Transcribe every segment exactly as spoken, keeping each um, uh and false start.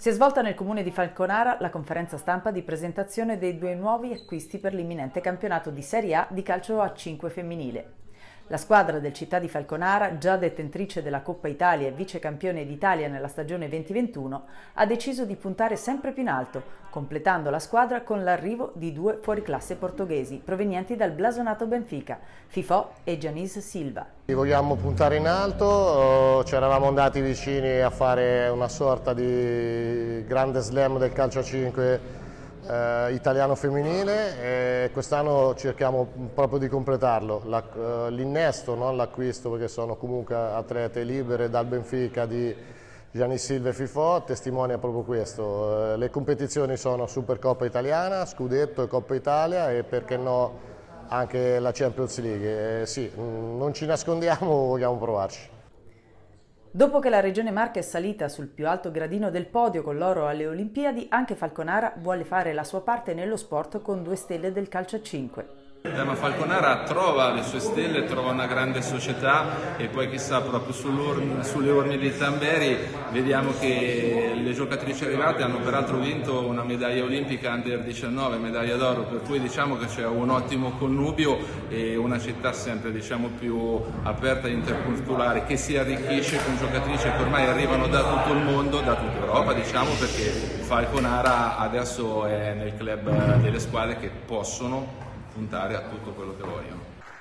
Si è svolta nel comune di Falconara la conferenza stampa di presentazione dei due nuovi acquisti per l'imminente campionato di Serie A di calcio a cinque femminile. La squadra del Città di Falconara, già detentrice della Coppa Italia e vice campione d'Italia nella stagione venti ventuno, ha deciso di puntare sempre più in alto, completando la squadra con l'arrivo di due fuoriclasse portoghesi provenienti dal blasonato Benfica, Fifò e Janice Silva. Vogliamo puntare in alto, ci eravamo andati vicini a fare una sorta di grande slam del calcio a cinque Eh, italiano femminile e quest'anno cerchiamo proprio di completarlo. L'innesto, non l'acquisto, perché sono comunque atlete libere dal Benfica di Janice Silva e Fifò, testimonia proprio questo. Eh, le competizioni sono Supercoppa Italiana, Scudetto e Coppa Italia e perché no anche la Champions League. Eh, sì, non ci nascondiamo, vogliamo provarci. Dopo che la Regione Marche è salita sul più alto gradino del podio con l'oro alle Olimpiadi, anche Falconara vuole fare la sua parte nello sport con due stelle del calcio a cinque. Eh, ma Falconara trova le sue stelle, trova una grande società e poi chissà proprio sulle orme di Tamberi vediamo che le giocatrici arrivate hanno peraltro vinto una medaglia olimpica under diciannove, medaglia d'oro, per cui diciamo che c'è un ottimo connubio e una città sempre diciamo più aperta e interculturale che si arricchisce con giocatrici che ormai arrivano da tutto il mondo, da tutta Europa diciamo, perché Falconara adesso è nel club delle squadre che possono puntare a tutto quello che vogliono.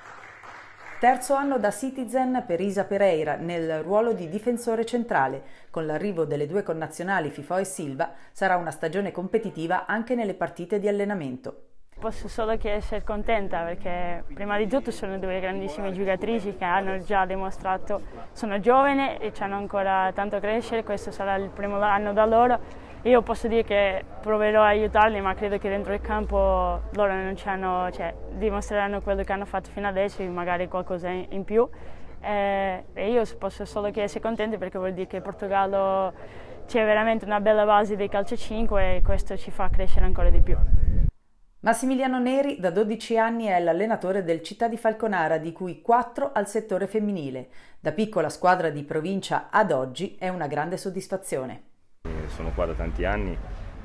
Terzo anno da Citizen per Isa Pereira nel ruolo di difensore centrale. Con l'arrivo delle due connazionali Fifò e Silva sarà una stagione competitiva anche nelle partite di allenamento. Posso solo che essere contenta perché prima di tutto sono due grandissime giocatrici che hanno già dimostrato, sono giovani e hanno ancora tanto a crescere, questo sarà il primo anno da loro. Io posso dire che proverò a aiutarli, ma credo che dentro il campo loro non ci hanno, cioè, dimostreranno quello che hanno fatto fino adesso e magari qualcosa in più. Eh, e io posso solo che essere contenta perché vuol dire che in Portogallo c'è veramente una bella base di calcio a cinque e questo ci fa crescere ancora di più. Massimiliano Neri da dodici anni è l'allenatore del Città di Falconara, di cui quattro al settore femminile. Da piccola squadra di provincia ad oggi è una grande soddisfazione. Sono qua da tanti anni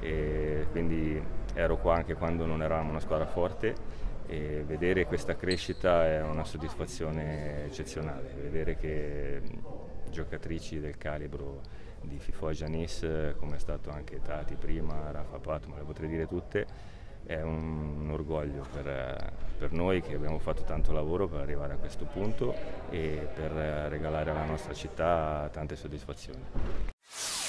e quindi ero qua anche quando non eravamo una squadra forte e vedere questa crescita è una soddisfazione eccezionale. Vedere che giocatrici del calibro di Fifò e Janice, come è stato anche Tati prima, Rafa Pato, ma le potrei dire tutte, è un, un orgoglio per, per noi che abbiamo fatto tanto lavoro per arrivare a questo punto e per regalare alla nostra città tante soddisfazioni.